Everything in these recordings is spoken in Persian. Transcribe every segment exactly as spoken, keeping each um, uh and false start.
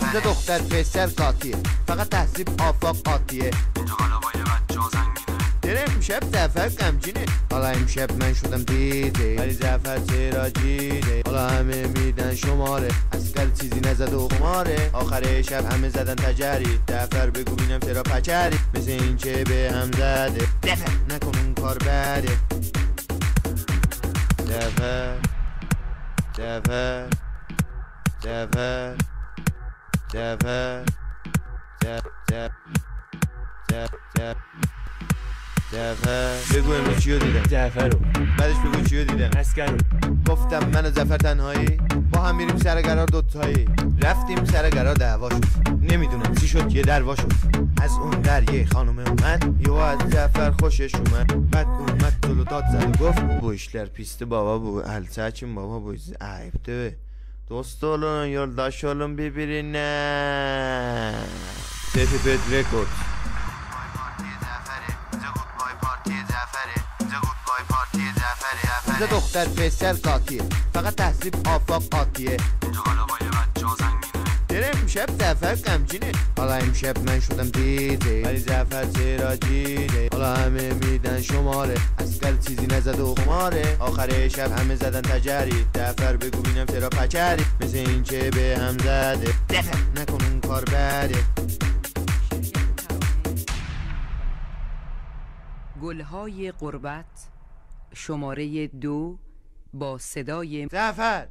اینجا دختر پسر قاطیه، فقط تحصیب آفاق قاطیه. اینجا حالا با یه بچه ها زنگینه. داره امشب زفر غمگینه، حالا امشب من شدم دیده، ولی زفر چرا جیده. حالا همه میدن شماره، اسکر چیزی نزد و خماره. آخر شب همه زدن تجری، زفر بگو بینم چرا پچری. مثل این که به هم زده، زفر نکن اون کار بده. زفر زفر زفر زفر زفر زفر زفر بگو امروز چیو دیدم؟ زفر رو بعدش بگو چیو دیدم؟ اسکر رو گفتم من و زفر تنهایی با هم میریم سر قرار دوتایی. رفتیم سر قرار دعوا شد، نمیدونم چی شد یه دروا شد. از اون در یه خانومه اومد، یهو از زفر خوشش اومد. بعد اومد جلو داد زد و گفت bu işler pisti baba, bu Elçaç'ın baba, bu ayıptı. Dost olun, yoldaş olun birbirine. Tepepet Records. اینجا دختر پسر قاطیه، فقط تحصیب آفاق قاطیه. اینجا حالا با یه بچه ها زنگینه. داره امشب زفر غمگینه، حالا امشب من شدم دیده، ولی زفر چرا جیده. حالا همه میدن شماره، اسکر چیزی نزد و خماره. آخر شب همه زدن تجری، زفر بگو بینم چرا پچری. مثل این که به هم زده، زفر نکن اون کار بده. گلهای غربت شماره دو با صدای زفر.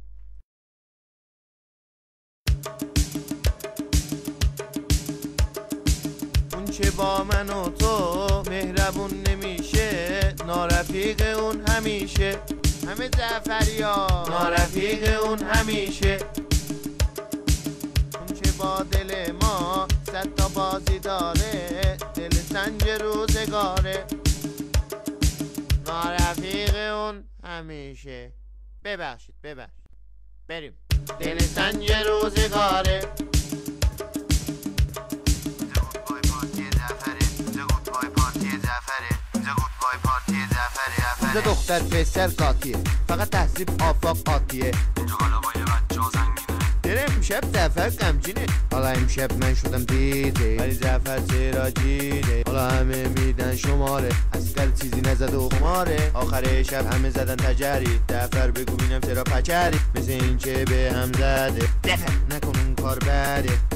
اون چه با من و تو مهربون نمیشه، نارفیق اون همیشه. همه زفریا نارفیق اون همیشه. اون چه با دل ما صد تا بازی داره، دل سنج روزگاره. نارفیق اون همیشه. ببخشید ببخشید بریم. دل سنج روزگاره. اینجا دختر پسر قاطیه، فقط تحصیب آفاق قاطیه. اینجا حالا با یه بچه ها زنگینه. داره امشب زفر غمگینه، حالا امشب من شدم دیده، ولی زفر چرا جیده. حالا همه میدن شماره، اسکر چیزی نزد و خماره. آخر شب همه زدن تجری، زفر بگو بینم چرا پچری. مثل این که به هم زده، زفر نکن اون کار بده.